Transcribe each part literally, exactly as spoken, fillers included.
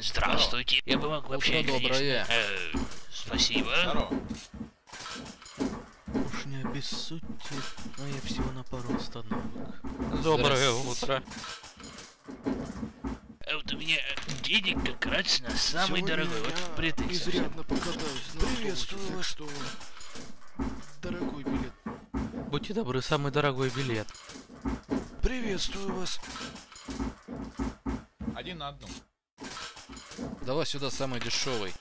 Здравствуйте. Я бы мог вообще, Утро доброе. конечно. Э, спасибо. Здорово. Уж не обессудьте, но я всего на пару остановок. Доброе утро. А вот у меня денег как раз на самый Сегодня дорогой. Вот я впритык совсем. изрядно покатаюсь на Приветствую автобусе, вас. так что дорогой билет. Будьте добры, самый дорогой билет. Приветствую вас. Один на одну. Давай сюда самый дешевый.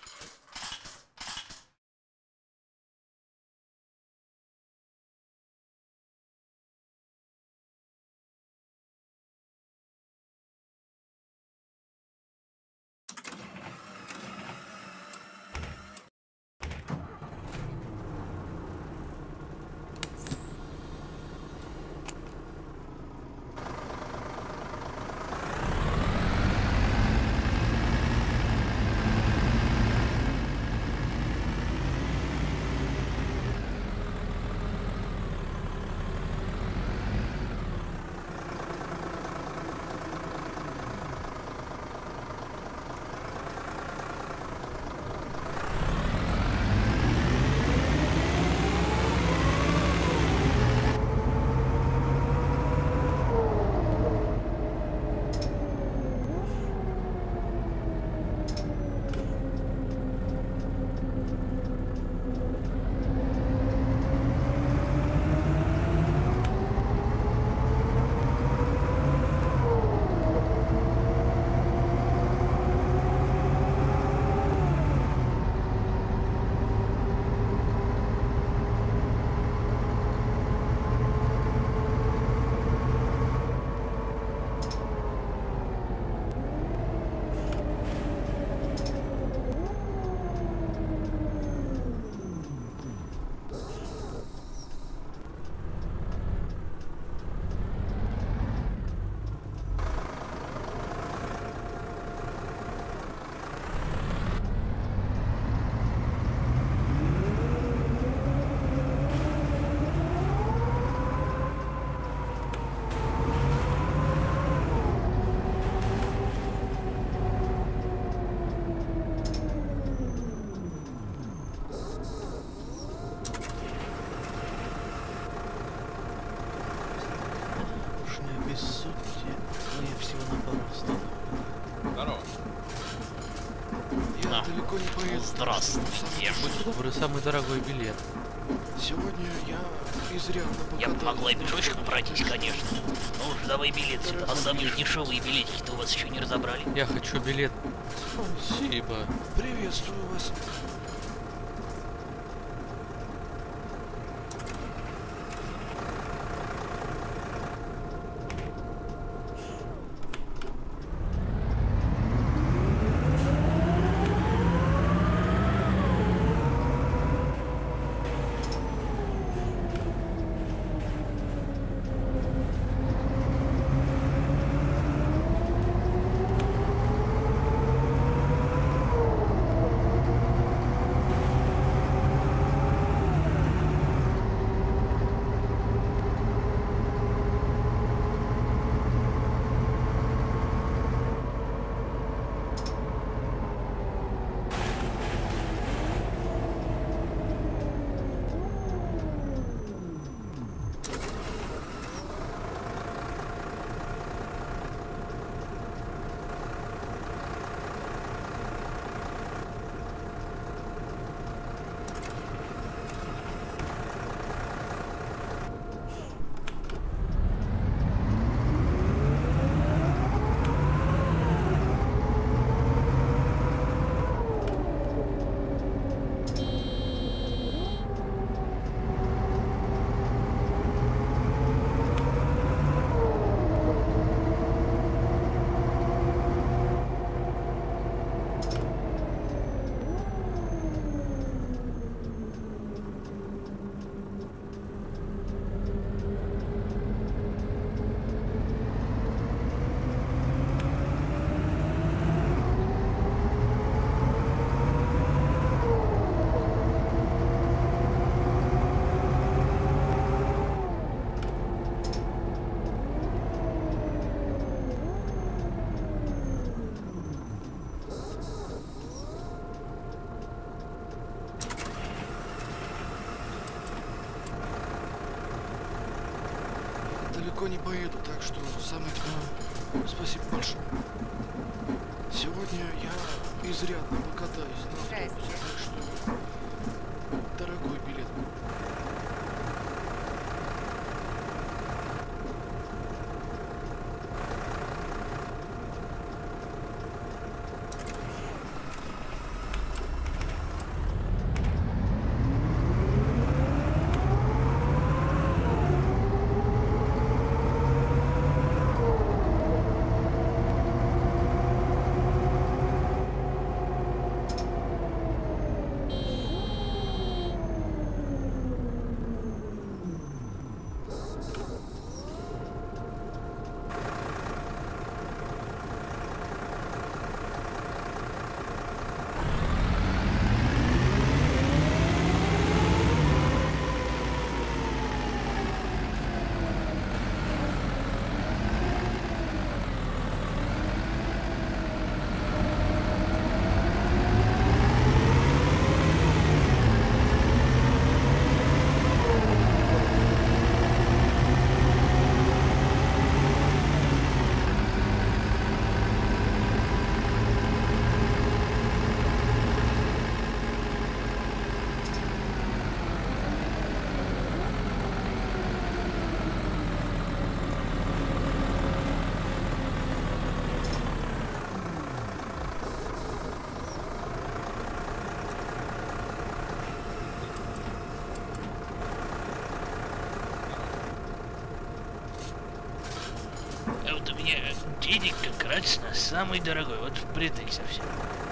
Уж не обессудьте, но я всего на пару остановок. Здорово. Я А, далеко не поеду. так что здравствуйте. самый Я Будьте добры, самый дорогой билет. Сегодня я изрядно Я бы покатаюсь. могла и на пешочком автобусе, пройтись, так что конечно. Ну уж давай билет сюда. А самые дешевые билетики-то у вас еще не разобрали. Я хочу билет. Спасибо. Приветствую вас. далеко не поеду, так что самое то. Спасибо большое. Сегодня я изрядно покатаюсь на автобусе, так что дорогой билет. А вот у меня денег как раз на самый дорогой, вот впритык совсем.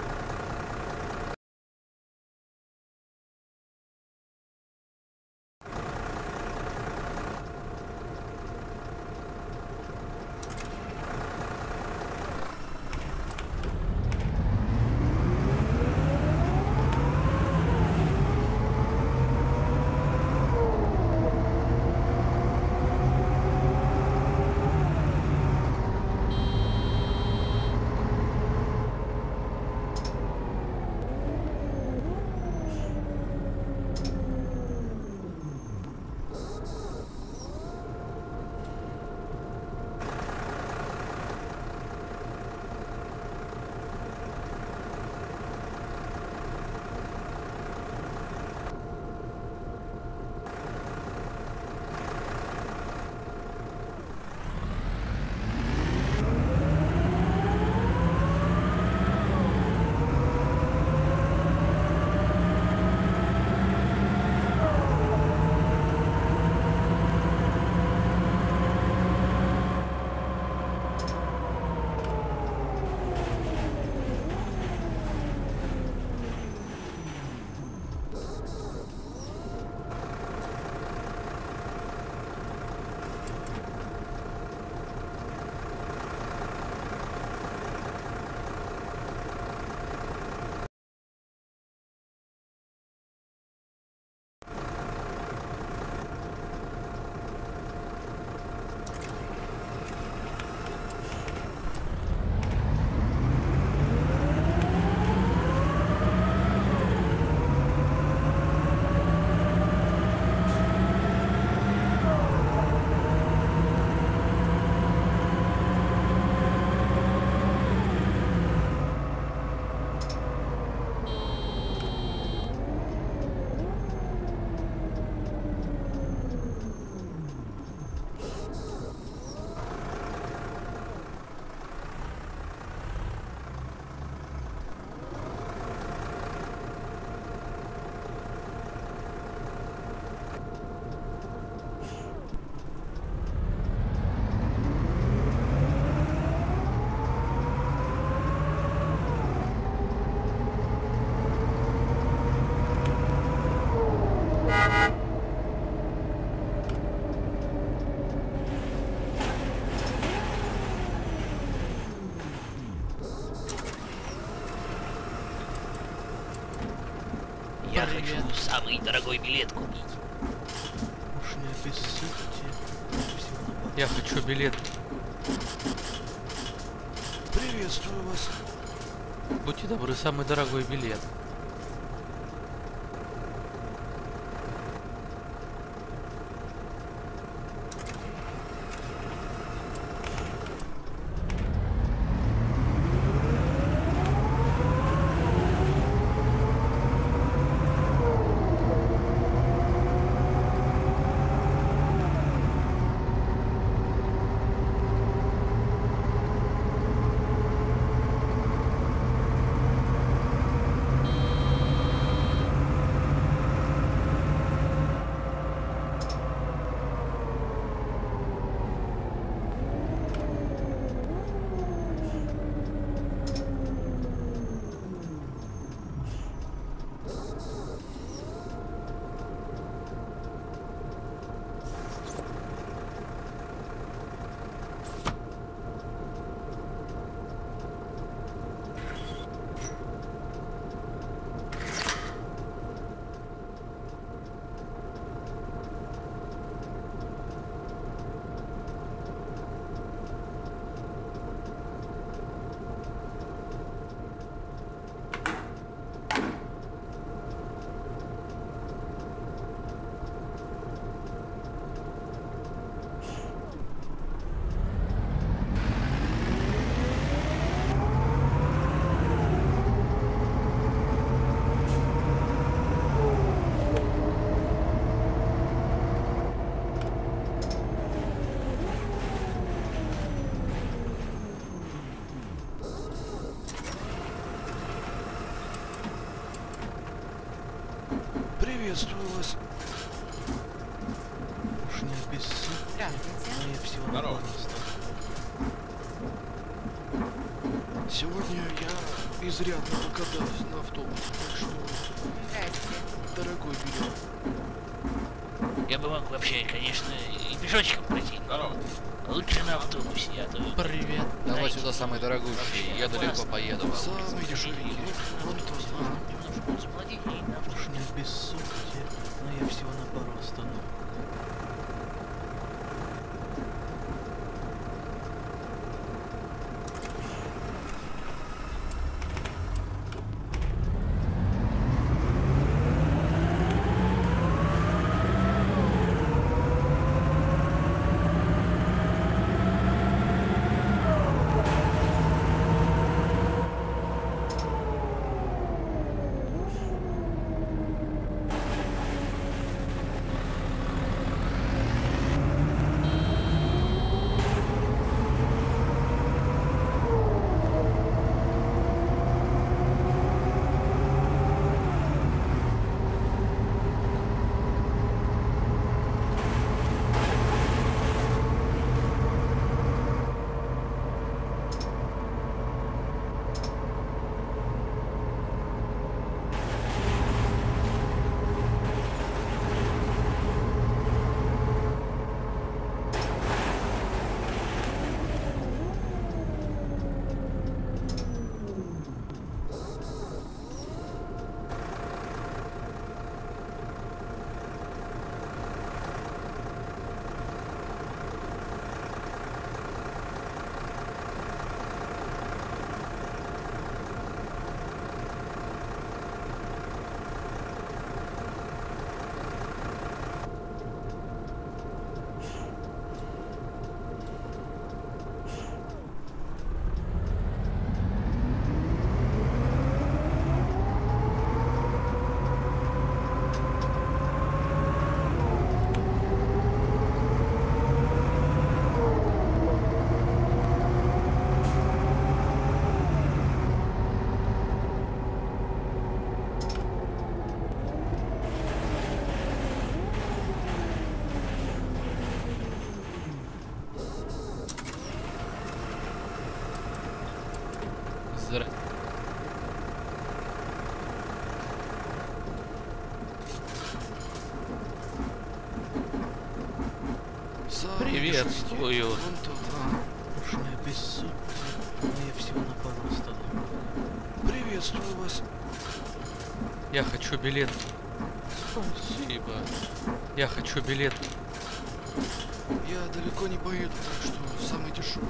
Я хочу самый дорогой билет купить. Уж не обессудьте. Всего на Я хочу билет. Приветствую вас. Будьте добры, самый дорогой билет. Приветствую вас. Уж не обессудьте, но я всего на Здорово. пару осталось. Сегодня я изрядно покатаюсь на автобусе, так что дорогой билет. Я бы мог вообще, конечно, и пешочком пройти. Здорово. Лучше на автобусе, я то... Привет. Давай Знаете, сюда самый дорогущий, я далеко классно. поеду. Самый дешевенький. Вон тот. Ага. Немножко заплатить и на Уж автобусе. не обессудьте, но я всего на пару остановок. Здра... Самый Приветствую. дешевенький. Вон тот. Ага. Уж не обессудьте, но я всего на пару остановок. Приветствую вас. Я хочу билет. Спасибо. Я хочу билет. Я далеко не поеду, так что самый дешевый.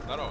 Здорово.